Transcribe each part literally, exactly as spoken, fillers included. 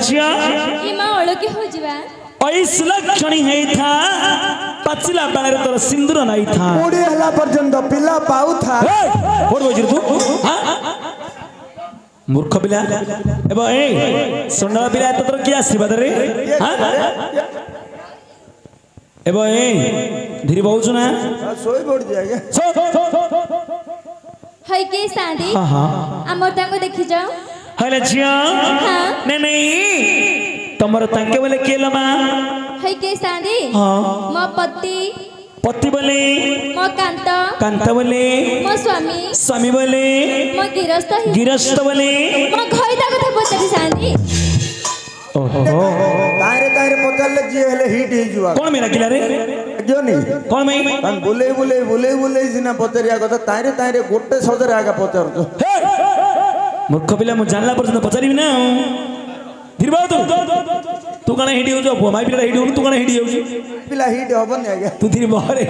झिया ई मां ओळकी हो जिवा ऐस लक्षणी है था पछिला बारे तोर सिंदूर नहीं था ओडी हला पर्यंत पिला पाउ था कोड बजिर तू हां मूर्ख पिला एबो ए सुंदर पिला तोर की आसीबा रे हां एबो ए धीरे बहुछु ना सोई पड़ जाएगा सो है के सादी हां हां हमर ताको देखि जाओ हेले झिया हां नहीं नहीं तमर ताके बोले केलमा है के सादी हां मो पति पति बोले मो कांत कांता बोले मो स्वामी स्वामी बोले मो गिरस्थ गिरस्थ बोले मो खइता कथा पचारि सादी ओहो तारे तारे पचाले जे हेले हिट ही जुआ कौन मेरा किला रे जो नहीं कौन मैं तन बोले बोले बोले बोले सिना पचरिया कथा तारे तारे गोटे सदर आगा पचर जो मूर्ख पिला मु जानला पर्यंत पचारिबि ना धीरबा तू तू कने हिडी हो जो माई पिला हिडी हो तू कने हिडी हो पिला हिट हबन आगे तू धीरे मारे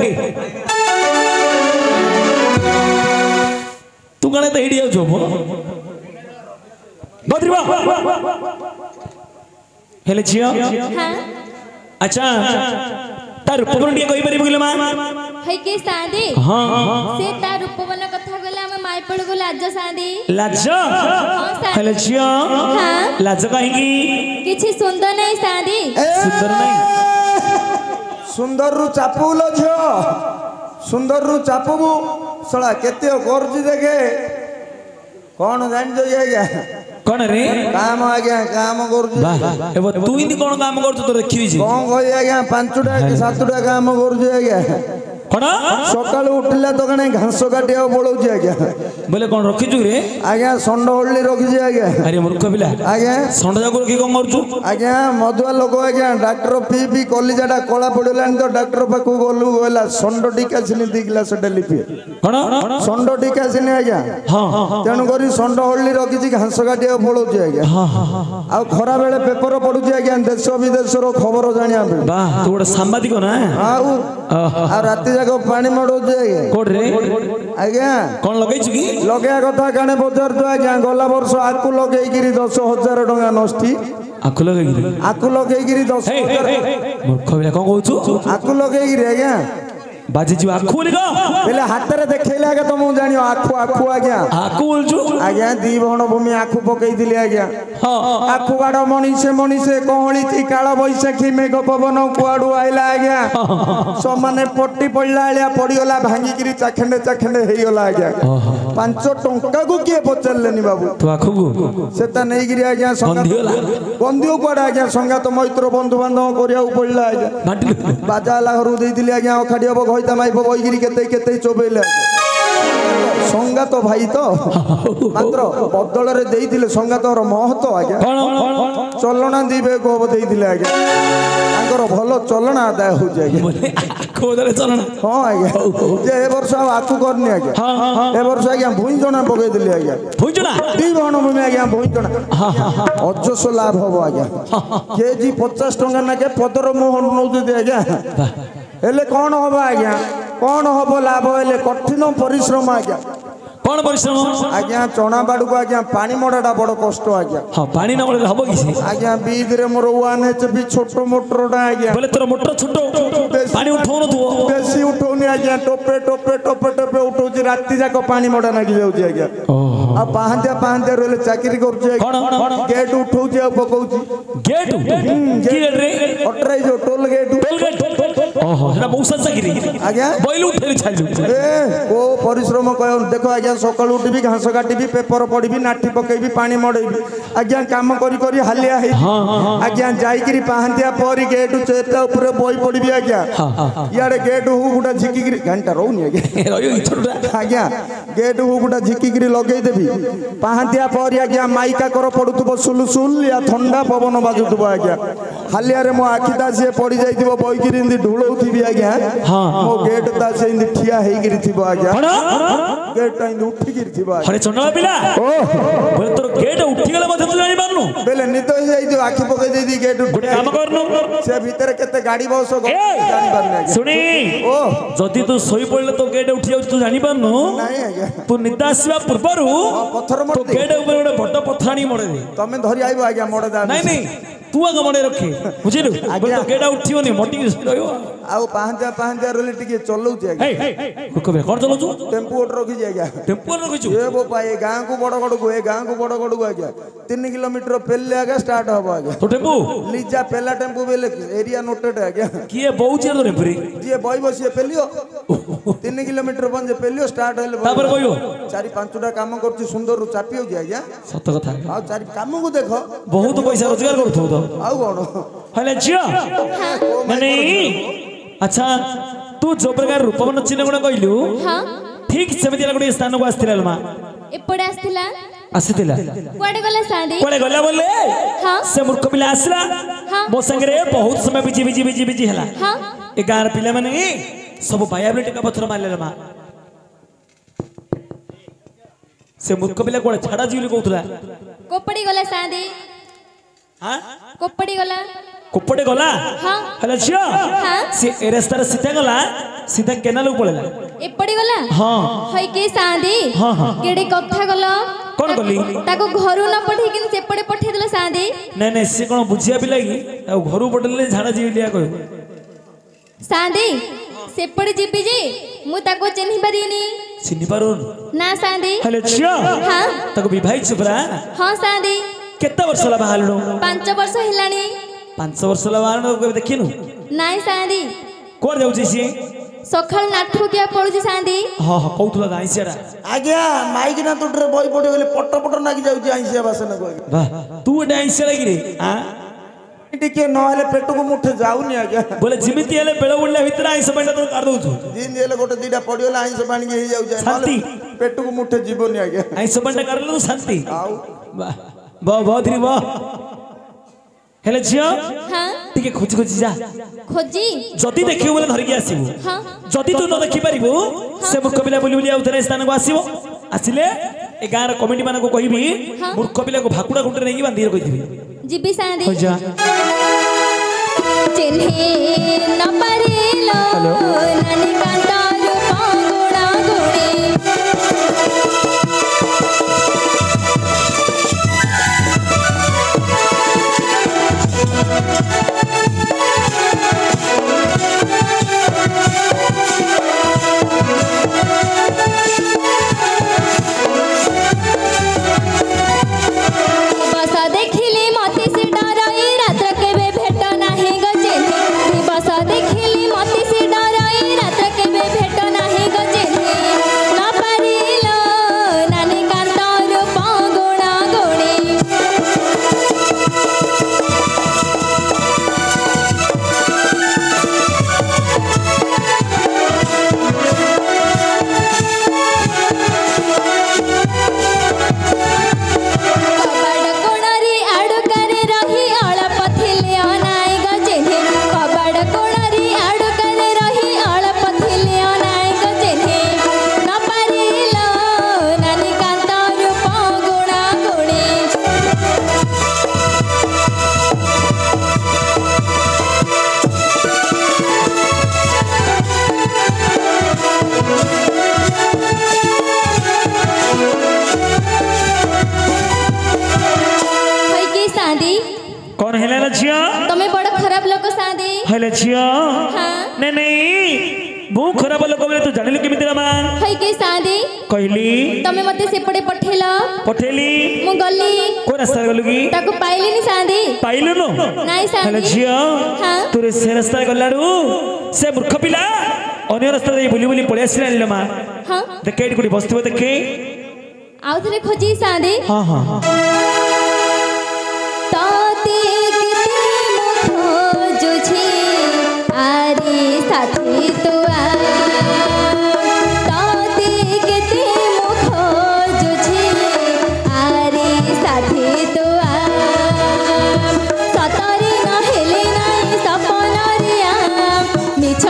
तू कने तो हिडी हो जो बद्रीबा हेले झिया हां अच्छा तार रूपवन टिके कहि परिबो गेले मा है के सादी हां से तार रूपवन कथा गला हम माई पड़ गो लाज सादी लाज हेले झिया हां लाज काहेकी किछि सुंदर नहीं सादी सुंदर नहीं सुंदर रु चापुलो झो सुंदर रु चापुबु सळा केते करजी देखे कौन जान जो ये कौन रे काम आज्ञा काम करजी वाह एबो तू इनी कोन काम करछ तो देखिबी छी कौन कहि आज्ञा पांचटा कि सातटा काम करजी आज्ञा कोन सकाळ उठिला तो कने घास काटिया बोलौजी आज्ञा बोले कोन रखिजु रे आज्ञा संड होल्ली रखिजी आज्ञा अरे मूर्ख पिला आज्ञा संड जाको रखि कोन करछु आज्ञा मधुआ लोक आज्ञा डॉक्टर पी पी कलिजाटा कला पड़लानी तो डॉक्टर पाखु गलु गला संड टीका सिनी दी गिलास डेली पी कोन संड टीका सिनी आज्ञा हां तेणु करी संड होल्ली रखिजी घास काटिया बोलौजी आज्ञा हां हां आ खरा बेले पेपर पढुजी आज्ञा देश विदेश रो खबर जानिया वाह तू गोटे सांबादिक ना आउ आ राति जाको पानी मडौजी आज्ञा कोड रे आज्ञा कोन लगैछु की लगेया कथा काने बजार जो आज्ञा गला वर्ष आकु लगेइगिरी दस हजार टंका नष्टी आखु लगैगिरी आकु लगेइगिरी दस हजार मूर्ख पिला कोन कहछु आकु लगेइगिरी आज्ञा बाजी जी आखु बोली को पहले हाथ रे देखैले आगे तो मु जानियो आखु आखु आज्ञा आखु बोलछु आज्ञा दी भण भूमि आखु पकई दिली आज्ञा हां आखु गाड़ मनीषे मनीषे कहली थी काळ बैसाखी मेघ पवन कुआडू आइला आज्ञा समाने पट्टी पड़ला आलिया पड़ीगला भांगी चाखेंडे चाखेंडे हेगला आज्ञा पांच टंका को किए पचरलेनी बाबू तू आखु को सेता नहीं गिरी आज्ञा संगा बंदियो कुआडा आज्ञा संगा तो मैत्र बंधु बांधव करिया पड़ला आज्ञा बाजा ला घरु देई दिली आज्ञा अखाडी अब होइता माइबो बइगिरी केते केते चोबेले संगा तो भाई तो मात्र बदल रे देई दिले संगा तोर महत्व आज्ञा चलना दिबे को देई दिले आज्ञा तांकर भलो चलना आदाय हो जाय आखु बदले चलना हां आज्ञा जे ए वर्ष आकु करनी आज्ञा हां ए वर्ष आज्ञा भुई जणा पके दिले आज्ञा भुई जणा दी भण भूमि आज्ञा भुई जणा अजस लाभ हो आज्ञा केजी पचास टंका ना के पदर मोह नौ दे आज्ञा हेले कौन होबा आज्ञा कौन होबो लाभ हेले कठिन परिश्रम आज्ञा कौन परिश्रम आज्ञा चना बाडू को आज्ञा पानी मोड़ाटा बड़ कष्ट आज्ञा हां पानी न मोड़े हबो किसी आज्ञा बीज रे मोर वन एच बी छोटो मोटरटा आज्ञा बोले तोर मोटर छोटो पानी उठाउ न तू बेसी उठौनी आज्ञा टोपे टोपे टोपे टोपे उठौची राति जाको पानी मोड़ा लागि जाउची आज्ञा आ पाहंतिया पाहंतिया रोले चाकरी करची कोन गेट उठौची आ पकौची गेट की गेट रे अटराई जो टोल गेट टोल गेट ओहो सेटा मौसा चाकरी आज्ञा बैलु उठेरी छाइलु ए को परिश्रम कयो देखो आज्ञा सकाळ उठिबी घास काटिबी पेपर पढिबी नाठी पकेबी पानी मडेबी आज्ञा काम करी करी हालिया हे आज्ञा जाईगिरी पाहंतिया परी गेट चेता ऊपर बई पडिबी आज्ञा याडे गेट हु गुडा झिकिगिरी घंटा रहउनी आज्ञा रहियो इथरटा आज्ञा गेट हु गुडा झिकिगिरी लगेई देबी पाहंतिया परी आज्ञा माइका कर पडुतबो सुलु सुल या ठंडा पवन बाजुतबो आज्ञा हालिया रे मो आखिता से पडी जाईतिबो बईगिरी इंदी ढुळ चलाउथि आज्ञा हाँ मो गेट ता से इंदी ठिया हेई गिरि थिबो आज्ञा कौन गेट ता इंदी उठी गिरि थिबो हरे चंडा पिला ओ बोले तोर गेट उठी गला मते तू जानि पारनु बेले नित हे जाई जो आखि पकई दे दी गेट गोटे काम करनु से भीतर केते गाड़ी बस जानि पारनु आज्ञा सुनी ओ जदि तू सोई पड़ले तो गेट उठी जाउ तू जानि पारनु नाही आज्ञा तू निदा आसीबा पूर्वरु पत्थर तो मत गेट ऊपर गोटे बड़ पथराणी मडे दे तमे धरि आइबो आज्ञा मोड़ दा नहीं नहीं तू आगे मडे रखे बुझिलु बोले तो गेट उठियोनी मटी रहयो आउ पांचा पांचा रोले टिके चलौछि आज्ञा हे रुको बे कोन चलो तू टेम्पू ऑटो रखि जाय आज्ञा टेम्पो रखिछु ए बो पाए गां को बड़ गड़ को ए गां को बड़ गड़ को आज्ञा तीन किलोमीटर पेले आज्ञा स्टार्ट हबो आज्ञा तो टेम्पो लीजा पेला टेम्पू बेले एरिया नोटेड आज्ञा किए बहुचे तो टेम्पो रे जे बई बसिए पेलियो तीन किलोमीटर बन जे पेलियो स्टार्ट हेले तापर कहियो चारि पांचटा काम करछि सुंदर रु चापी हो आज्ञा सत कथा आ चारि काम को देखो बहुत पैसा रोजगार करथो तो आउ कोन हले जियो नहीं अच्छा तू जो प्रकार रूपवन चिन्ह गुण कहलु हाँ ठीक सेमिति गोटे स्थान को आस्थिला मा एपड़े आस्थिला आस्थिला कुआडे गला साडी कोले गला बोले हाँ से मूर्ख पिला आसला हाँ मो संगे बहुत समय बिजी बिजी बिजी बिजी हला हाँ ए गार पिला माने सब बायाबले टिका पत्थर मारले मा से मूर्ख पिला कोले छाड़ा जीवली कहउतला कोपड़ी गला साडी हां कोपड़ी गला कोपड़े गला हाँ हले छियो हाँ से ए रास्ता सीधा गला सीधा केनाल पळेला एपड़ी गला हां हई के साडी हाँ हाँ केडे कथा गला कौन गली ताको घरु न पठे किन सेपड़े पठे देला साडी नहीं नहीं से कोन बुझिया पिला की आ घरु पटले झाड़ा जीवलिया कहो साडी सेपड़े जीपी जी मु ताको चिन्हि परिनी चिन्हि पारुन ना साडी हले छियो हाँ ताको विवाह छपरा हाँ साडी केते वर्ष ला बाहालनु पांच वर्ष हेलानी पांच वर्ष ला बाहालनु को देखिनु नाई साडी कोर जाउची सी सखल नाठु किया पड़ुची साडी हां हां कहउतला गाइसियारा आज्ञा माइक ना तुटरे बई पड़े गेले पट पट नागी जाउची आइसिया बासन को वाह तू एटा आइसियारा कि रे हां टिके न हेले पेट को मुठे जाउनी आज्ञा बोले जिमिति हेले बेळ उडला भितर आइस बंडा तो कर दउछु दिन हेले गोटे दीटा पडियोला आइस पानी के जाउ शांति पेट को मुठे जीवनी आज्ञा आइस बंडा करलु शांति आउ वाह वाह बहुत री वाह हेले छियो हाँ टिके खोज खोज जा खोजी जति देखियो बोले धरि के आसीबो हाँ जदि तू न देखि पारिबो से मूर्ख पिला बुली बुली आउथरे स्थान को आसीबो आसिले ए गार कमिटी माने को कहिबी हाँ। मूर्ख पिला को भाकुडा गुंटे नै बांधी कहिबी जीबी साडी हो जा चिन्हे न परिलो नानी कांतार पागुणा गुणे बसा देखिली मते से डराई रात केबे भेट नाही गजेने बसा देखिली मते से डराई रात केबे भेट नाही गजेने न परिलो नानी कांतार पागुणा गुणे कबाड़ कोणरी आडुकारे रही अळप थिले अनाय गजेने कबाड़ कोणरी आडुकारे रही अळप थिले अनाय गजेने न परिलो नानी कांतार पागुणा गुणे हई के साडी कौन हेले ना छियो तमे बड़ खराब लोक साडी हेले छियो हाँ नहीं नहीं बो खराब लोक बोले तू जानिलु केमिति मा हई के साडी कहली तमे मते सेपड़े पठेला पठेली मु गली को रास्ता गलु की ताको पाइलिनी साडी पाइलु नो नाई हेले साडी छियो हाँ तोरे से रास्ता गलाडू से मूर्ख पिला अन्य रास्ता दे बुली बुली पळे आसिला निलो मा हाँ देखे एटी कोडी बसथिबो देखे आउ थरे खोजी साडी हां हां ताते किते मुखो जुझी आरे साथी तो आ ताते किते मुखो जुझी आरे साथी तो आ सतरी न हेले नाई सपनरिया मिछ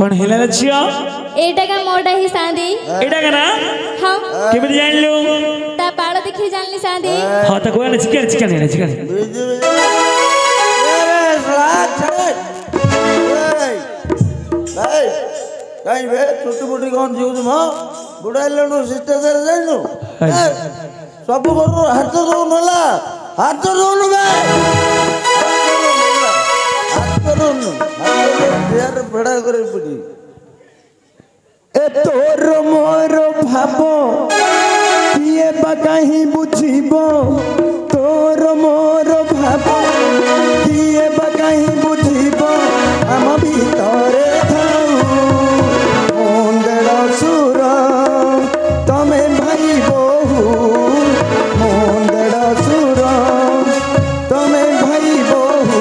कौन हेला छिया एटा का मोटा ही सादी एटा कना हां केबे जान लो ता बाड़ देखि जानली सादी हां त कोन चिकन चिकन है चिकन अरे सलाद छड़े भाई काई बे छोटी मोटी कौन जीव तुम बुढ़ा लेनु सिस्टर से जाइनु सब करू हाथ दो नला हाथ दो नु बे हाथ दो नु यार बड़ा करे पड़ी ए तोर मोर भाबो किए बा कहीं बुझिबो तोर मोर भाबो किए बा कहीं बुझिबो हम भीतरे थाऊ मुंदड़ सुर तमे भाई बहु मुंदड़ सुर तमे भाई बहु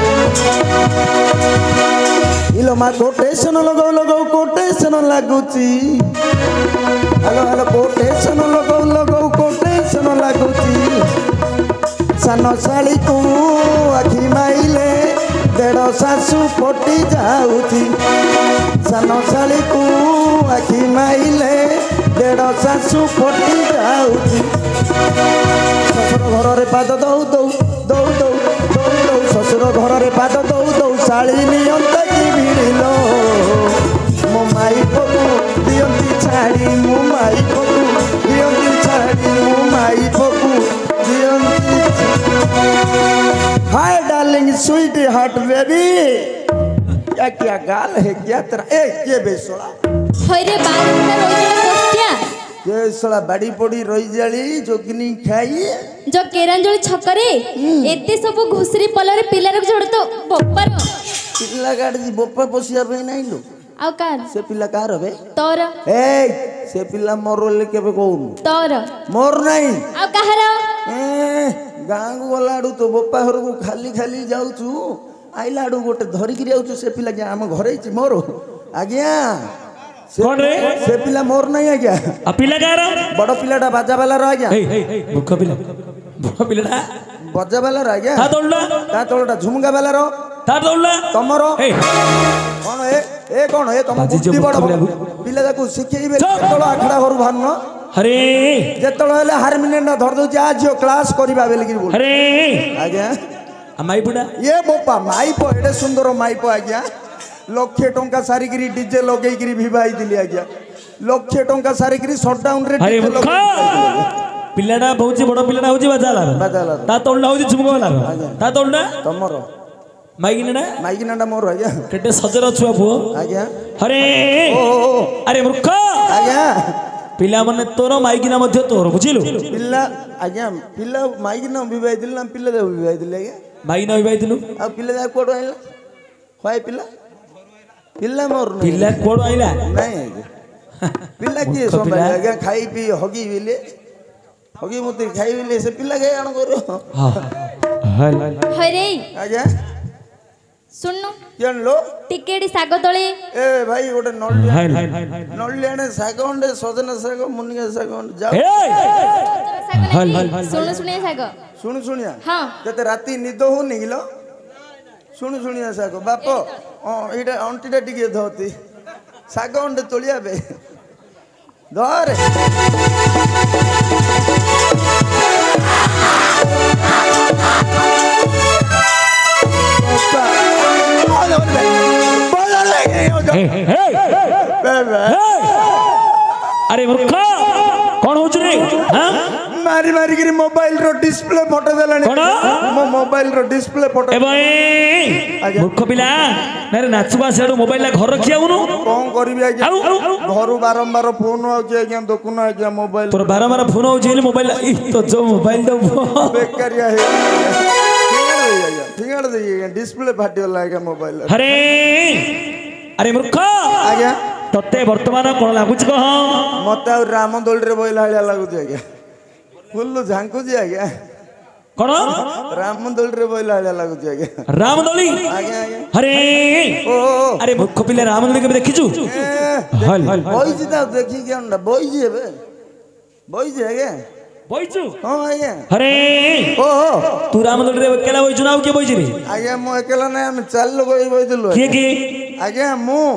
इलो मा कोटेशन लगाओ लगाओ कोटेशन लागुची हेलो हेलो कोटेशन लगाओ लगाओ कोटेशन लागुची सान शाली को आखि माइले देड़ सासु पटी जाऊची सान शाली को आखि माइले देड़ सासु पटी जाऊची शशुर घर रे पाद दौ दौ दौ दौ दौ दौ शशुर घर रे पाद दौ दौ शाली नियंता की भिड़िलो मो माई पकु दियंती छाड़ी मो माई पकु दियंती छाड़ी मो माई पकु दियंती hi darling sweetheart baby क्या क्या गाल है क्या तेरा ए के बेसोड़ा होरे बार में रोइला कोस्टिया के सोड़ा बड़ी पड़ी रोई जाली जोगिनी खाई जो केरंजोली छकरे एते सब घुसरी पलरे पिलार जोड़ तो बप्पर पिल्ला गाड़ी जी बोपा पोसिया पे नहीं लो आउ कार से पिल्ला कार हबे तोर ए से पिल्ला मोर ले केबे कहू तोर मोर नहीं आउ कहार ए गाँ को गलाडू तो बोपा घर को खाली खाली जाऊचु आइला आडू गोटे धरिकी जाऊचु से पिला क्या आम घरे मोर आज्ञा कौन रे से पिला मोर नहीं आज्ञा आ पिला कार बड़ पिलाटा बाजा वाला रो आज्ञा ए ए मूर्ख पिला बड़ पिलाटा बाजा वाला रो आज्ञा ता तोलडा ता तोलटा झुमका वाला रो ता तोलडा तमरो ए कौन ए ए कौन ए तम बाजी जो बुद्धि बड़ मूर्ख पिला ताकू शिखेइबे तोलो आखड़ा घर भान अरे जेतलो हेले हारमोनियम धर दउ जा जियो क्लास करिबा बेले कि बोल अरे आज्ञा आ माई बुडा ये बोपा माइपो एडे सुंदर माइपो आज्ञा लक्षे टंका सारिगिरी डीजे लगेइगिरी भिवाई दिली आज्ञा लक्षे टंका सारिगिरी शटडाउन रे अरे मूर्ख पिलाटा बहुची बड़ पिलाटा होची बाजाला बाजाला ता तोलडा होची झुमको वाला ता तोलडा तमरो माइगिनडा माइकिनाटा मोर आज्ञा केटे सजर छुआ पुओ आज्ञा अरे ओ अरे मूर्ख आज्ञा पिला माने तोर माइकिना मध्य तोर बुझिलु पिल्ला आज्ञा पिल्ला माइकिना विवाह दिल ना पिल्ला दे विवाह दिल आज्ञा माइकिना विवाह दिलु आ पिल्ला दा कोड आइला होय पिल्ला पिल्ला मोर नहीं पिला कोड आइला नहीं पिल्ला की संभाल आज्ञा खाई पी हगी बिले हगी मुती खाई बिले से पिल्ला गए आण करो हां हल हरे आज्ञा सुन्नु केन लो टिकेडी सागो तळे ए भाई गोटे नल्ली हल नल्ली आने साग अंडे सजना साग मुनिया साग जा ए हल हल सुनु सुनिया सागो सुन सुनिया हां तते राती निद हो निगिलो सुन सुनिया साग बाप ओ एटा अंटीटा टिके धोती साग अंडे तोलिया बे धर अरे मूर्ख कौन होच रे हां मारी मारी गिरी मोबाइल रो डिस्प्ले फोटो देलानी कोन मो मोबाइल रो डिस्प्ले फोटो ए भाई मूर्ख पिला नरे नाचबा सेडो मोबाइल ला घर रखियाउनु कोन करबी आज्ञा आउ घरु बारंबार फोन आउचे आज्ञा दोकुन आज्ञा मोबाइल तोर बारंबार फोन हो जेल मोबाइल इ तो जो मोबाइल दो बेकारिया है आज्ञा फिंगड़ दे आज्ञा डिस्प्ले फाटी वाला आज्ञा मोबाइल अरे अरे मूर्ख आज्ञा तते वर्तमान कोन लागुच कह मते आ राम दोल रे बोइला हालिया लागुचे आज्ञा फुल्लु झांकुची आज्ञा कोन राम दोल रे बोइला हालिया लागुचे आज्ञा रामदोली आज्ञा आज्ञा अरे ओ अरे मूर्ख पिला रामदोली के देखिछु हल हल बोई जिता देखी के अंडा बोई जे बे बोई जे आज्ञा बइचु हां आज्ञा अरे ओ तू रामदोली रे केला बइचु नाउ के बइचि रे आज्ञा मो अकेला नै हम चाल लोग बइदलु के के आज्ञा मु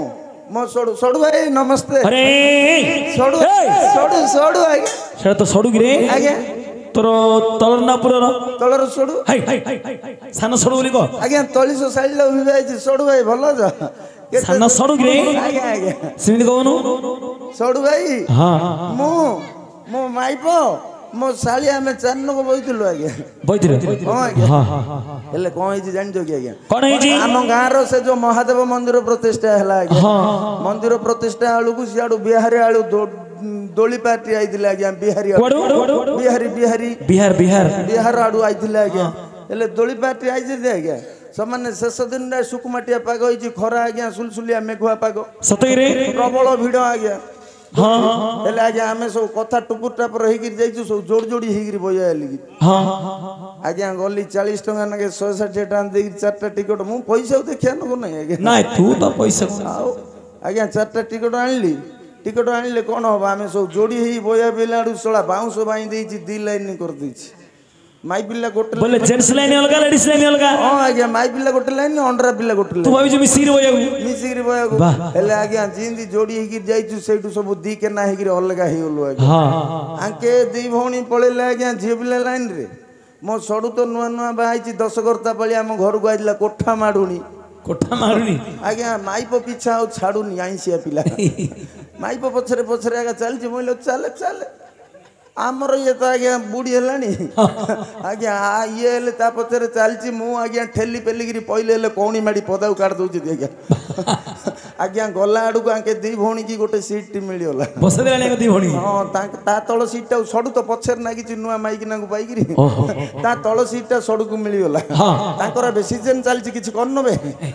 मो सोडू सोडू भाई नमस्ते अरे सोडू सोडू सोडू आज्ञा ସେଟା ତ ସଡୁ କିରେ आज्ञा ତୋର ତଳର ନା ପୁରର तलर सोडू ହାଇ ସାନ ସଡୁ ବୋଲି କହ आज्ञा तलिस साइड उभी सोडू भाई भल जा ସାନ ସଡୁ କିରେ आज्ञा आज्ञा ସେମିତି କହୁନୁ सोडू भाई ହଁ मु मो माइप मो साली आमे चान्नक बइथिलु आज्ञा ବଇଥିରେ हां आज्ञा ହଁ ହଁ ହଁ हेले कोन हिची जानिजो कि आज्ञा କଣ ହେଇଛି आम गाँव रो से जो महादेव मंदिर प्रतिष्ठा है आज्ञा ହଁ मंदिर प्रतिष्ठा आलू को सियाडू बिहारी आलू दोली पार्टी आइथिले आज्ञा बिहारी आलू। କୁଆଡୁ बिहारी बिहारी ବିହାର ବିହାର बिहार आडू आइथिले आज्ञा हेले दोली पार्टी आइथिले आज्ञा समाने शेष दिन रे सुकुमाटिया पाग होइची खरा आज्ञा सुलसुलिया मेघुआ पाग ସତରେ प्रबल भिड़ आज्ञा ହଁ हेले आज्ञा आमे सब कथा टुपुर टापर हेकिर जाइछु सब जोड़ जोड़ी हेकिर बया लिगी ହଁ आज्ञा गली चालीस टका नाके सौ षाठी टका देकी चारटा टिकट मु पैसा देखिया नको नै आज्ञा ନାଇଁ ତୁ ତ ପଇସା आओ आज्ञा चारटा टिकट आनली टिकट आनले कोन हो आमे सब जोड़ी हेई बया बेलाडू सोला बाउंस बाई देइची दी लाइन कर देइची माई पिल्ला गोटे बोले जेंट्स लाइन अलगा लेडीज लाइन अलगा हां आज्ञा माई पिल्ला गोटे लाइन अंडरा पिल्ला गोटे तू लाइन भाबिଛୁ ମିଶିକିରି ବଇବାକୁ मिसिगिरी बयागु वाह। हेले आज्ञा जिंदी जोड़ी हेकिर जाइछु सेठू सब दी के ना हेकिर अलगा हेई गलु आज्ञा ହଁ आंके दी भौणी पळेले आज्ञा झियो पिल्ला लाइन रे मो सडू तो नुआ नुआ बाहाइची दस करता पळी हम घर को आइला कोठा माडुनी କୋଠା ମାରୁନି आज्ञा माइप पिछा आउ छाडुनी आइसिया पिला माइप पछरे पछरे आज्ञा चलछि मोइलो चले चले आमर ये तो आज्ञा बुढ़ी हेलानी आज्ञा आ ये हेले ता पछरे चलछि मु आज्ञा ठेली पेलिगिरी पहिले हेले कोणी माडी पदाउ काट दउछि आज्ञा आज्ञा गला आडू को आंके दी भौणी की गोटे सीट टी मिलियोला ବସେଇ ଦେଲାଣି ଦି ଭଉଣୀ हां ता ता तळ सीट टा सडू तो पछर नागिछि नुआ माइकिना को पाइगिरी ता तळ सीट टा सडू को मिलियोला ହଁ तांकर बे सीजन चलछि किछि करनबे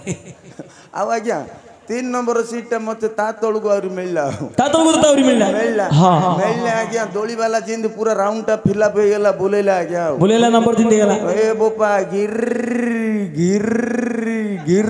आ आज्ञा तीन नंबर सीट टा मते ता तळु को आउरी मिलला ତା ତଳକୁ ତ ଆହୁରି ମିଳିଲା मिलला ହଁ मिलला आज्ञा दोली वाला जिंद पूरा राउंड टा फिलअप हो गेला बोलेला आज्ञा ବୁଲେଇଲା ନମ୍ବର ତିନି ହେଇଗଲା ए बोपा गिर गिर गिर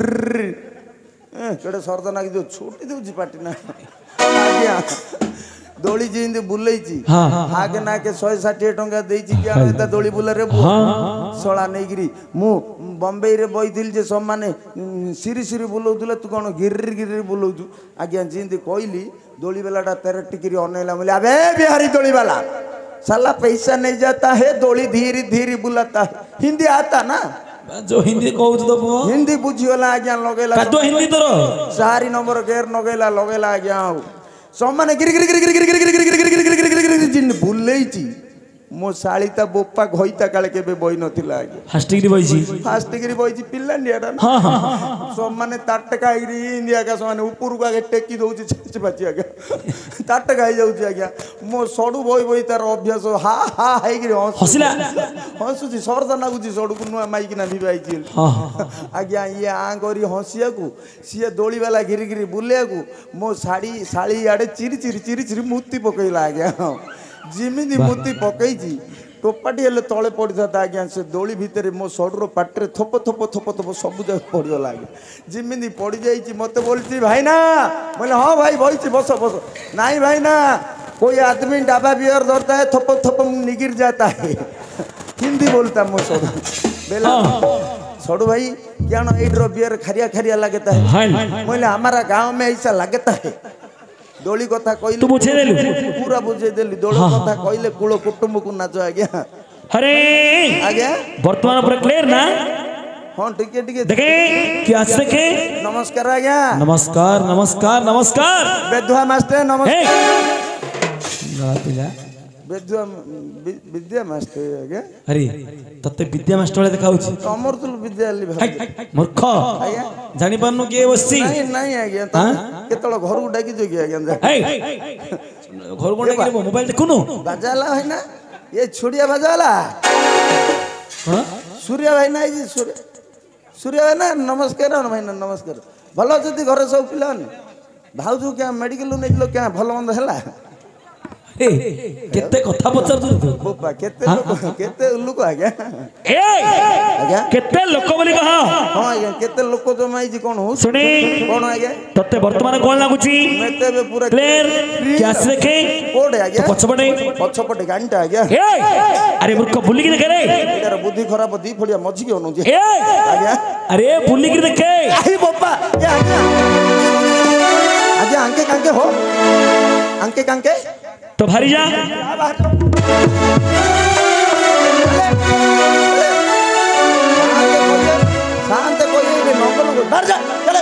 ए केडे सरद नागी दो छोटी दोजी पाटी ना आज्ञा दोली जिंद बुलेइची ହଁ आगे ना के सौ षाठी टंका देइची कि एता दोली बुला रे ହଁ सोला नेगिरी मु बॉम्बे रे बइदिल जे सब माने सिरी सिरी बुलौतले तू कोन गिर गिर बुलौतु आज्ञा जिंद कहली दोली वालाटा तेरे टिकरी अनेला बोले अबे बिहारी दोली वाला साला पैसा नहीं जाता है दोली धीरे धीरे बुलाता है हिंदी आता ना जो हिंदी କହୁଛୁ ତ ପୁଅ हिंदी बुझियोला आज्ञा लगेला କାଦୁଆ ହିନ୍ଦୀ ତୋର सारी नंबर गेर नगेला लगेला आज्ञा सब माने गिर गिर गिर गिर गिर गिर गिर गिर गिर गिर गिर गिर गिर गिर जिन बुलेइची मो साळीता बोप्पा घइता काले केबे बई नथिला आज्ञा ହାଷ୍ଟିକିରି ବଇଛି फास्ट डिग्री बइची पिल्लांडियाडा ना ହଁ ହଁ सब माने ताटका आइरी इंडिया का सब माने ऊपर को आगे टेकी दउची छच पाची आज्ञा ताटका आइ जाउची आज्ञा मो सडू बई बई तार अभ्यास हा हा हाइगिरी हंस ହସିଲା हंसुची सरदा नागुची सडू को नुआ माइकी ना बिबाइची ହଁ आज्ञा ये आ करी हंसिया को सिए दोली वाला गिरी गिरी बुलिया को मो साड़ी साड़ी आडे चिरी चिरी चिरी चिरी मुत्ती पकइला आज्ञा जिमिदी मुत्ती पकईची टोपाटी हेले तळे पड़ी था आज्ञा से दोली भितर मो सडुरो पाटरे थोप थोप थोप थोप सब जग पड़गला आज्ञा जिमिदी पड़ी जाइची मते बोलची भाई ना बोले हां भाई बइची बस बस नहीं भाई ना कोई आदमी डाबा बियर धरता है थोप थोप निगिर जाता है हिंदी बोलता मो सडु बेला सडू भाई क्या ना एड्रो बियर खरिया खरिया लगता है हाय बोले हमारा गांव में ऐसा लगता है दोली कथा कहले तू बुझे देलु पूरा बुझे देली दोली कथा कहले कुळ कुटुंब को नाचो आज्ञा अरे आज्ञा ବର୍ତ୍ତମାନ ପୁରା କ୍ଲିୟର ନା हां ठीक है ठीक है देखे क्या सके नमस्कार आज्ञा नमस्कार नमस्कार नमस्कार बेदुआ मास्टर हे नमस्कार गला पिला बेदुआ विद्या मास्टर आज्ञा अरे तते विद्या मास्टर देखा होची अमर तुल विद्यालय भाई मूर्ख आज्ञा जानि पानु के बसची नहीं नहीं आज्ञा केतळ घर को डाकी जोगी आज्ञा हे घर कोण के मोबाइल देखुनु बाजाला है ना ये छुड़िया बाजाला कोन सूर्य भाई ना जी सूर्य सूर्य भाई ना नमस्कार भाई ना नमस्कार भलो जदी घर सब पिलान भाउजू क्या मेडिकल नहीं लो क्या भलो मंद हला ए केते कथा पचार तू बोपा केते लोक केते लोक आज्ञा ए आज्ञा केते लोक बोली कह हां आज्ञा केते लोक जमाई जी कोन हो सुनी कोन आज्ञा तते वर्तमान कोन लागुची मेते बे पूरा क्लियर क्या देखे कोड आज्ञा पछपटे पछपटे गांटा आज्ञा ए अरे मूर्ख बुली की देखे रे एकर बुद्धि खराब दी फड़िया मझी के अनुजी ए आज्ञा अरे बुली की देखे आई बोपा ए आज्ञा ଆଙ୍କେ କାଙ୍କେ तो भारी जा शांत कोई नंगल बाहर जा चले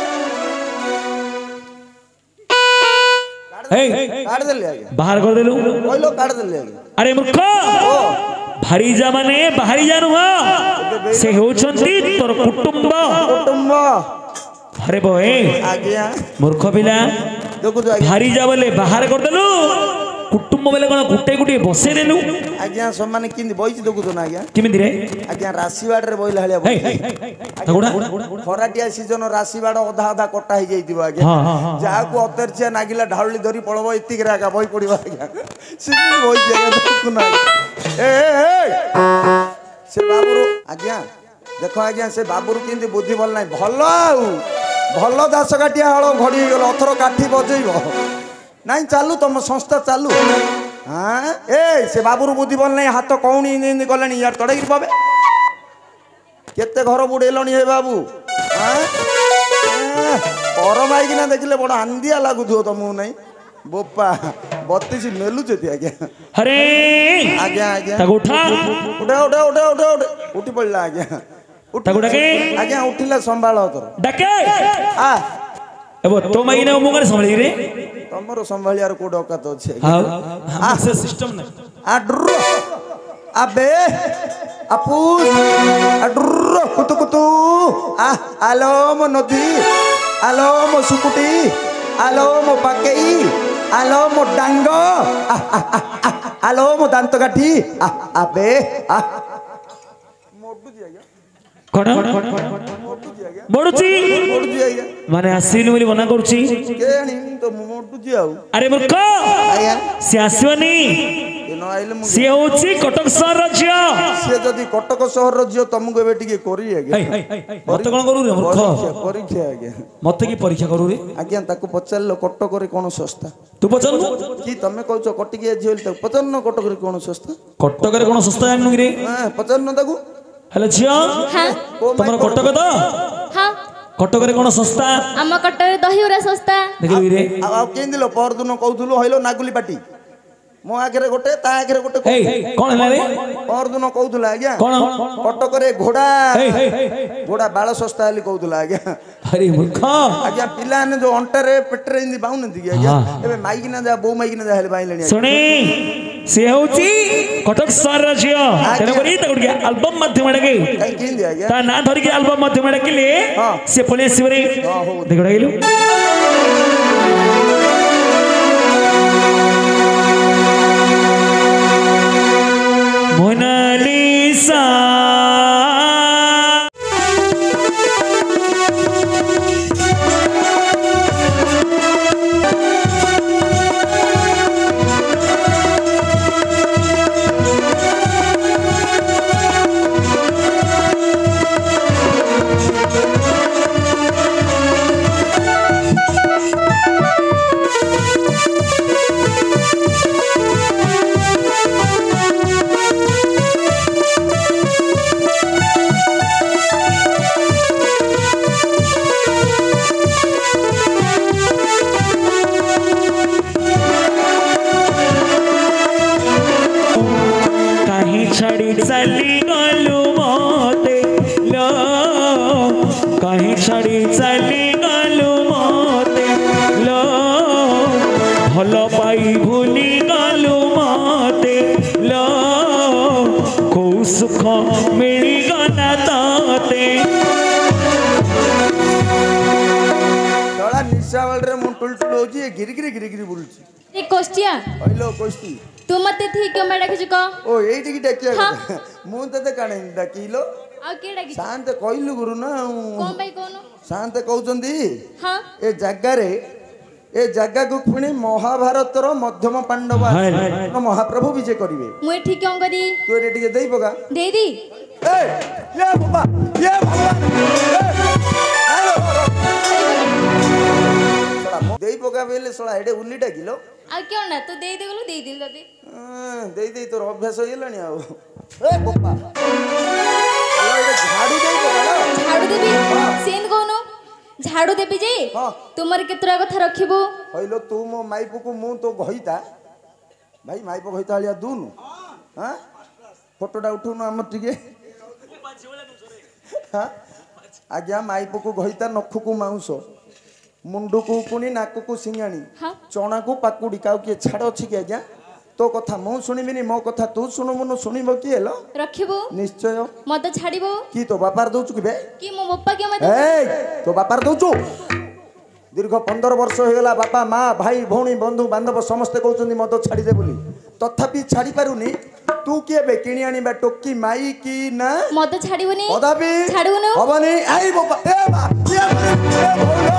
काट दे ले बाहर कर देलु कहलो काट दे ले अरे मूर्ख भारी जा माने बाहरी जा नुह से होछंती तोर कुटुंब कुटुंब अरे बोए आज्ञा मूर्ख पिला देखो भारी जा बोले बाहर कर देलु कुटुंब बोले कोन गुटे गुटे बसे देलु आज्ञा सम्मान किंदी बइची देखु तो ना आज्ञा किमिति रे आज्ञा राशीवाड़ रे बइला हलिया तगुडा खराटिया सीजन राशीवाड़ अधा अधा कटा ही जाइतिबो आज्ञा जा को अतरचिया नागिला ढाळली धरी पळबो इतिक रागा बई पडिबो आज्ञा सिनी बई जागा देखु ना ए ए से बाबुरु आज्ञा देखो आज्ञा से बाबुरु किंदी बुद्धि भल नाही भल आउ भल दास काटिया हळ घडी गेल अथरो काठी बजेइबो नहीं चालू तुम संस्था चालू हाँ ए से बाबूर बुद्धि बोल नहीं हाथ कौणी गले यार तड़े पावे केते घर बुड़ेलनी हे बाबू हाँ परमाई किना देखले बड़ आंदिया लगुथो तुमको नहीं बोपा बत्तीस मेलु चेती आज्ञा अरे आज्ञा आज्ञा ताको उठा उठा उठा उठा उठा उठा उठी पड़ला आज्ञा ताको डके आज्ञा उठिला संभाल तोर डके आ एबो तो महीने मुगर संभाली रे तमरो संभालियार को डकात अछि हां हम से सिस्टम नै अड्र अबे अपू अड्र कुतु कुतु आ आलो मो नदी आलो मो सुकुटी आलो मो पाकेई आलो मो डांगो आलो मो दांत काठी अबे आ मोडु दिया कोन मोडुची मोडु दिया माने आसीनु बोली मना करूची केणी तो मोडु दिया अरे मूर्ख आया से आसीवनी न आइले मु से होची कटक शहर राज्य से जदी कटक शहर राज्य तुमको एबे टिके करी आगे मते कोन करू रे मूर्ख परीक्षा आगे मते की परीक्षा करू रे आज्ञा ताको पचारलो कटक रे कोन संस्था तू पचन की तमे कहचो कटिके झिल त पचन कटक रे कोन संस्था कटक रे कोन संस्था जाननु रे हां पचन ताको हेलो झियो हां तमरो कटक तो हां कटक रे कोन संस्था आम कटर दहिउरा संस्था देखलु रे आ केंदिलो परदुनो कहथुलो हइलो नागुली पाटी मो आखरे गोटे ता आखरे गोटे ए कोन हला रे परदुनो कहथुला आज्ञा कोन कटक रे घोड़ा ए घोड़ा बाल संस्था हली कहथुला आज्ञा अरे मूर्ख आज्ञा पिला ने जो अंटर रे पेटरे इंदी बाउन दी आज्ञा एबे माइकी ना जा बो माइकी ना जा हले बाइलेनी सुनी से होची कटक शहर राज्य तेरे करी त गुडिया एल्बम माध्यम डके काई केंदी आज्ञा ता ना धरि के एल्बम माध्यम डकेले हां से पुलिस शिवरे देखो डकेलु मोनालिसा छड़ी चली गलु मते लो कहीं छड़ी चली गलु मते लो भल पाई भूली गलु मते लो को सुख मिली गना तते तोला निशावल रे मुन टुलटुल होजी गिरी गिरी गिरी गिरी बुलची ए कोस्टिया हइलो कोस्ती तू मते थी क्यों मैं डाकिछु को ओ एइटी की डाकिया मु तते काणे डाकिलो आ के डाकिछु शांत कइलु गुरु ना कोन भाई कोनो शांत कहउचंदी हां ए जग्गा रे ए जग्गा को पुणी महाभारत रो मध्यम पांडव महाप्रभु विजय करिवे मु ठीक क्यों करी तू रे टिके देई पगा दे दी ए ये बाबा ये भगवान हेलो सला देई पगा बेले सला एडे उल्लीटा किलो आ क्यों ना तू दे दे गलो दे दिल तते हां देई देई तोर अभ्यास होइलानी आ ए बाबा अल्लाह एडे झाड़ू देई पगा झाड़ू देबी सेन कोनो झाड़ू देबी जे हाँ। तुमर केतरा कथा रखिबो हइलो तू मो माइप को मु तो घइता भाई माइप घइता लिया दुनु हां फोटोटा उठौनु हम टिके हां आज्ञा माइप को घइता नख को माउस मुंडू को पुनी नाक को सिंगाणी हाँ। चना को पाकुडी काउ के छाड़ अछि के आज्ञा तो कथा मु सुनिबिनी मो कथा तू सुनु मुनु सुनिबो की हेलो रखिबो निश्चय मत छाड़िबो की तो बापार दउचु की बे कि मो बप्पा के मत ए तो बापार दउचु दीर्घ पंद्रह वर्ष हो गला बापा माँ भाई भौणी बंधु बांधव समस्ते कहउछन्ती मद छाड़ी दे बोली तथापि छाड़ी पारुनी तू किए बे किणी आनी बा टोकी माई की ना मत छाड़िबोनी कदापि छाड़ुनु हबनी आई बाबा ए बा ए ए भौलो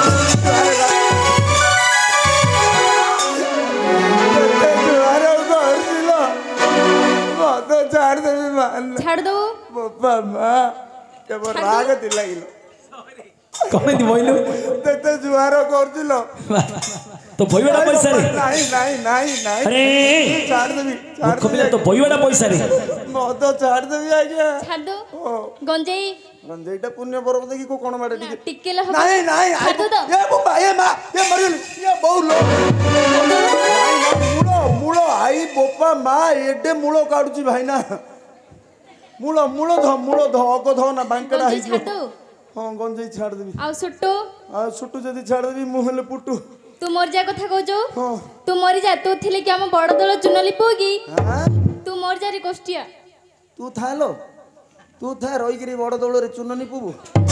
अरे गर्दिलो मद छाड़ दे मान छाड़ दो बापा माँ के बो राग दिलाइलो कमे दी बोइलो ते जुआरो करदिलो तो भइबडा पैसा रे नहीं नहीं नहीं नहीं अरे छाड़ देबी छाड़ मूर्ख पिला तो भइबडा पैसा रे मद छाड़ देबी आज्ञा छाड़ दो ओ गंजेई गंजेईटा पुण्य पर्व देखि को कोन माडे टिके टिके ल नहीं नहीं छाड़ दो तो ये बाबा ये मां ये मरिल ये बहुलो मुळो मुळो आई बोपा मां एडे मुळो काडुची भाई ना मुळो मुळो ध मुळो ध अग ध ना बांकड़ा गंजेई है छाड़ दो हां गंजेई छाड़ देबी आ सुट्टू आ सुटू जदी छाड़ देबी मुहले पुटू तू मर जा कथा कहजो हां तू मरी जा तू थिले कि हम बड़ दल चुन लिपोगी हां तू मर जा रे कोष्टिया तू थालो तू था रहीकरी बड़ दौड़ चुननी पुबू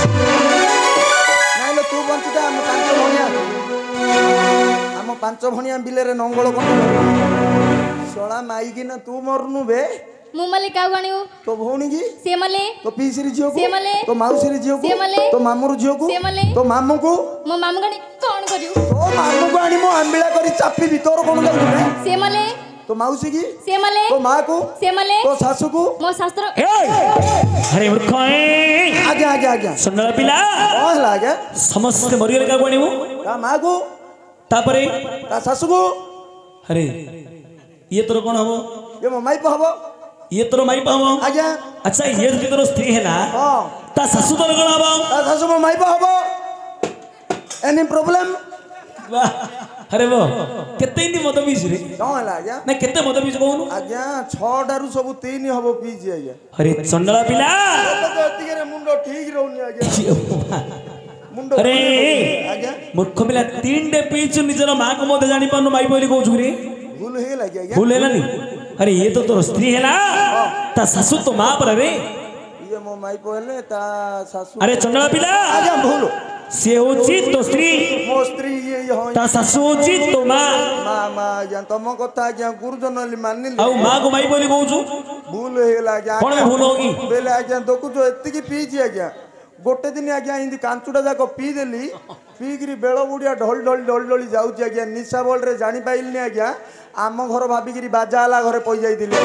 नाइलो तू बंचिता आम पांच भणिया आम पांच भणिया बिले नंगल कण सला माईकी ना तू मरनु बे मु मले का गाणियो तो भौणी की से मले तो पीसिरी झियो को से मले तो माउसिरी झियो से मले को तो मामुर झियो को से मले तो मामू को मो मामू गाणी कोन करियो तो मामू को आनी मो आंबिला करी चापी भीतर कोन जाउ बे से मले तो माउसी की से मले तो मां को से मले तो सासू को मो शास्त्र ए अरे मूर्ख ए आगे आगे आगे सुंदर पिला कौन है आगे समस्त मरियले का कोणीमु ता मां को तापरे ता सासू को अरे ये तोर कोन हबो ये मो माई को हबो ये तोर माई पावो आज्ञा अच्छा ये जो तोर स्त्री है ना हां ता सासू तोर कोन हबो ता सासू मो माई को हबो एनी प्रॉब्लम अरे वो केते इन मद पीस रे कौन है आज्ञा ना केते मद पीस कहनु आज्ञा छ डारु सब तीन हबो पी जी आज्ञा अरे चंडला पिला तो एतिके रे मुंडो ठीक रहउनी आज्ञा मुंडो अरे आज्ञा मूर्ख पिला तीन डे पीछ निजर मां को मते जानि पानु माई बोली कहू रे भूल हे लागे आज्ञा भूल है नी अरे ये तो तोर स्त्री है ना ता सासू तो मां पर रे ये मो माई पहले ता सासू अरे चंडला पिला आज्ञा भूल से होची तो स्त्री मो स्त्री ये हो ता सासू होची तो मां मा मा आज्ञा तम कथा आज्ञा गुरुजन ले मानिले आउ मां को माई बोली कहू भूल हे लागे कौन में भूल होगी बेले आज्ञा देखु जो एतिकी पी जी आज्ञा गोटे दिन आज्ञा इंदी कांचुडा जाको पी देली पीगिरी बेଳ बुढ़िया ढोल ढोल ढोल ढोली जाऊँ आज्ञा निशा बल रे जानी पाइलनी आज्ञा आम घर भाविकी बाजा आला घरे पई जाइतिले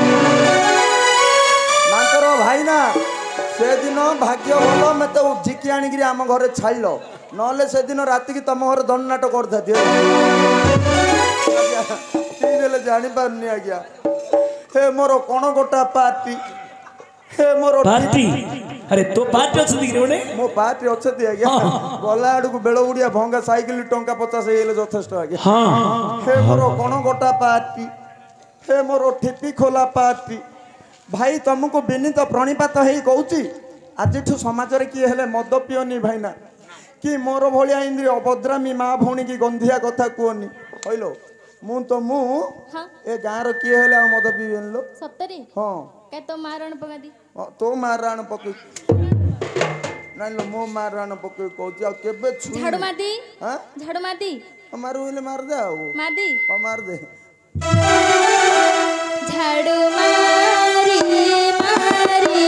मांतर भाई ना से दिन भाग्य भल मते झिकी आनिकी आम घरे छाड़ल नले से दिन राति की तम घर दंडनाट कर देले जानी पारनी आज्ञा हे मोर कौन गोटा पार्टी हे मोर पार्टी अरे तो पार्टी अछि रे ओने मो पार्टी अच्छे आज्ञा गला आड़ को बेड़ बुढ़िया भंगा साइकिल टंका पचास हे यथेष्ट आज्ञा हाँ हे मोर कौन गोटा पार्टी हे मोर ठेपी खोला पार्टी भाई तुमको विनीत प्रणिपात हे कहूँ आज समाज रे किए हेले मद पिओनी भाईना कि मोर भलिया इंद्री अभद्रामी माँ भौणी की गंधिया कथा कहनी कहलो मु तो मु हाँ ए गाँव किए हेले आ मद पीबेन लो सत्तरी हाँ काय तो मारण पगा दी तो मार राण पकई नाइ लो मो मार राण पकई कहूँ आ केबे छु झाड़ू मार दी हां झाड़ू मार दी मारू हेले मार दे आउ मार दी हाँ मार दे झाड़ू मारी मारी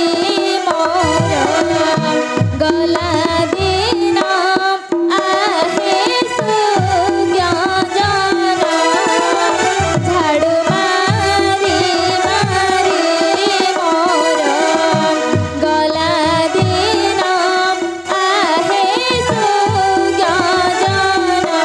मोर गला देना आहे सुज्ञा जाना झाड़ू मारी मारी मोर गला देना आहे सुज्ञा जाना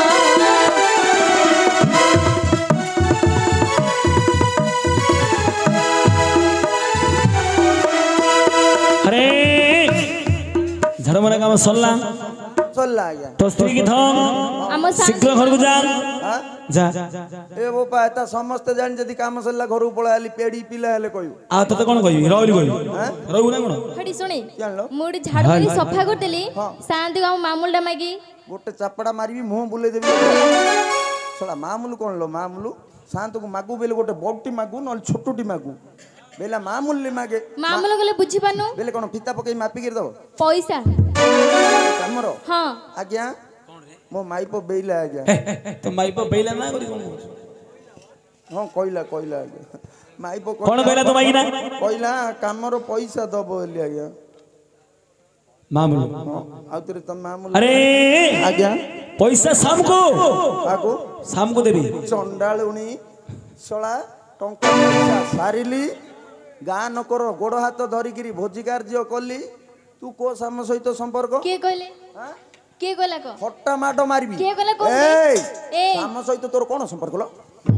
अरे झरमरा काम सरला ସରିଲା ଆଜ୍ଞା तो स्त्री की थम ଆମ ସାନ शीघ्र घर को जा ହଁ? जा ଏ ବୋପା ଏଟା ସମସ୍ତେ ଜାଣି ଯଦି କାମ ସରିଲା ଘରକୁ ପଳାଇଲି ପେଡି ପିଲା ହେଲେ କହିବୁ आ तते कोन कहबी रहली कहबी रहू ना कोन ହଡ଼ି ଶୁଣେ ଜାଣିଲ ମୁଁ ଏଠି ଝାଡୁ କରି ସଫା କରିଦେଲି ସାନ୍ତିକୁ ଆମ ମାମୁଲଟା ମାଗି ଗୋଟେ ଚାପଡ଼ା ମାରିବି ମୁହଁ ବୁଲେଇ ଦେବି ଶଳା ମାମୁଲୁ କଣ लो ମାମୁଲୁ ଶାନ୍ତକୁ ମାଗୁ ବେଲେ ଗୋଟେ ବଡଟି ମାଗୁ ନହେଲେ ଛୋଟଟି ମାଗୁ ବେଲା ମାମୁଲି ମାଗେ ମାମୁଲ ଗଲେ ବୁଝିପାରୁନୁ ବେଲେ କଣ ଫିତା ପକେଇ ମାପିକି ଦବ ପଇସା କାମର ହଁ ଆଜ୍ଞା ମୋ ମାଇପ ବେଇଲା ଆଜ୍ଞା तो माई पर बेला ना करी कोन ହଁ କହିଲା କହିଲା ଆଜ୍ଞା ମାଇପ कोन बेला तो माई ना କହିଲା କାମର ପଇସା ଦବ ବୋଲି ଆଜ୍ଞା मामूल ହଁ ଆଉ ତରେ ତମ ମାମୁଲି अरे ଆଜ୍ଞା पैसा शाम को କାକୁ शाम को देबी ଚଣ୍ଡାଳୁଣି ଶଳା ଟଙ୍କା ପଇସା ସାରିଲି ଗାଁ ନକର ଗୋଡ଼ ହାତ ଧରିକିରି ଭୋଜି କାର୍ଯ୍ୟ କଲି ତୁ କୋ ସାମ ସହିତ ସମ୍ପର୍କ କିଏ କହିଲେ ଆଁ? କିଏ କହିଲା କହ ଫଟା ମାଡ଼ ମାରିବି କିଏ କହିଲା କହ ଏଇ ଏଇ ସାମ ସହିତ ତୋର କଣ ସମ୍ପର୍କ ଲ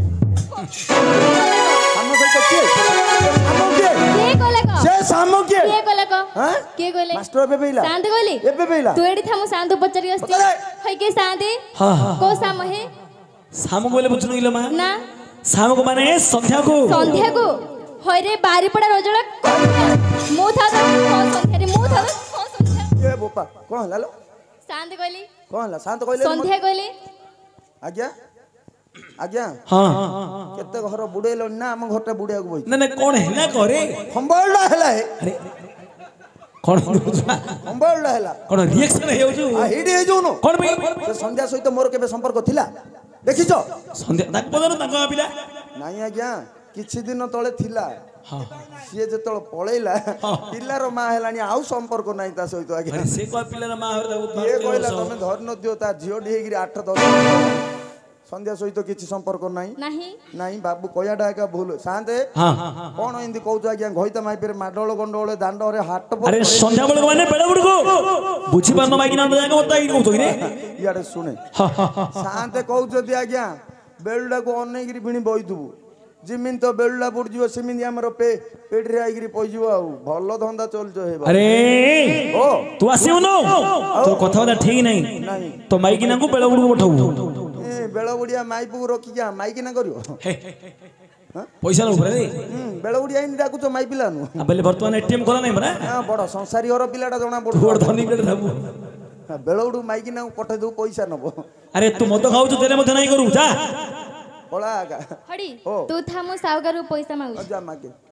ସାମ ସହିତ କିଏ ସାମ କିଏ କିଏ କହିଲା କହ ସେ ସାମ କିଏ କିଏ କହିଲା କହ ଆଁ? କିଏ କହିଲେ ମାଷ୍ଟର ଏବେ ବେଇଲା ଶାନ୍ତି କହିଲି ଏବେ ବେଇଲା ତୁ ଏଠି ଥା ମୁଁ ଶାନ୍ତୁ ପଚାରି ଆସିଛି ପଚାରେ। ହଇ କିଏ ଶାନ୍ତି हां हां କୋ ସାମ ହେ शाम को बोले बुझनु इलो मा ନା शाम को माने संध्या को ସନ୍ଧ୍ୟାକୁ ହଇରେ ବାରିପଡ଼ା ରଜଳା ମୁଁ ଥା ତ ହଁ ସନ୍ଧ୍ୟାରେ ମୁଁ ଥା ତ ହଁ ସନ୍ଧ୍ୟା ଏ ବୋପା କଣ ହେଲା ଲ ଶାନ୍ତି କହିଲି କଣ ହେଲା ଶାନ୍ତ କହିଲେ ସନ୍ଧ୍ୟା କହିଲି ଆଜ୍ଞା ଆଜ୍ଞା हां କେତେ ଘର ବୁଡେଇଲଣି ନା ଆମ ଘରଟା ବୁଡେଇବାକୁ ବଇଛି ना ना कोन है ना करे ଖମ୍ବଳଟା ହେଲା ଏ अरे कोन ଖମ୍ବଳଟା ହେଲା कोन रिएक्शन हे होजु ଆ ହେଇଟି ହେଇଯାଉନୁ कोन भाई ସେ ସନ୍ଧ୍ୟା ସହିତ ମୋର କେବେ ସମ୍ପର୍କ ଥିଲା ଦେଖିଛ संध्या ताक पदर ताक पिला ନାଇଁ ଆଜ୍ଞା କିଛି ଦିନ ତଳେ ଥିଲା हां ସିଏ ଯେତେବେଳେ ପଳେଇଲା ପିଲାର ମା ହେଲାଣି ଆଉ ସମ୍ପର୍କ ନାହିଁ ତା ସହିତ ଆଜ୍ଞା अरे से को पिला मा हर କିଏ କହିଲା ତମେ ଧରି ନଦିଅ ତା ଝିଅଟି ହେଇକିରି ଆଠ ଦଶ ସନ୍ଧ୍ୟା ସହିତ କିଛି ସମ୍ପର୍କ ନାହିଁ ନାହିଁ ନାଇଁ ବାବୁ କହିବାଟା ଏକା ଭୁଲ ଶାନ୍ତେ हां କଣ ଏମିତି କହୁଛ ଆଜ୍ଞା ଘଇତା ମାଇପିରେ ମାଡଳ ଗଣ୍ଡଗୋଳ ଦାଣ୍ଡରେ ହାଟ अरे संध्या बेल माने बेला गुड को बुझी पानो माई ना जागा मत आई कहतो रे ଇଆଡେ ଶୁଣେ ଶାନ୍ତେ କହୁଛନ୍ତି ଆଜ୍ଞା ବେଳୁଟାକୁ ଅନେଇକିରି ଭିଣି ବଇଥିବୁ ଯେମିତି ତ ବେଳୁଟା ବୁଡିଯିବ ସେମିତି ଆମର ପେ ପେଟରେ ଆଇକିରି ପଇଯିବ ଆଉ ଭଲ ଧନ୍ଦା ଚଲୁଛ ହେବା अरे ଓ तू आसीउ नो तो कथा बता ठीक नहीं ନାହିଁ तो माइकी ना को बेला गुड को पठाऊ ଏ ବେଳ ବୁଡିଆ ମାଇପୁକୁ ରଖିକି ମାଇକିନା କରିବ पैसा लो रे ହୁଁ ବେଳ ବୁଡିଆ ଏମିତି ଡାକୁଛ ମାଇ ପିଲା ନୁ बेले वर्तमान एटीएम खोला नहीं बरा ବଡ ସଂସାରୀ ଘର ପିଲାଟା ଜଣା तोड़ ପଡୁଛି धनी बेले थाबू ବେଳ ବୁଡୁ ମାଇକିନାକୁ ପଠେଇ ଦବୁ पइसा ନବ अरे तू मत खाऊ तो तेरे मत नहीं करू जा ପଳା ଆଗା ହଡ଼ି ଓ। ତୁ ଥା ମୁଁ ସାଉକାରକୁ ପଇସା ମାଗୁଛି ଯା ମାଗେ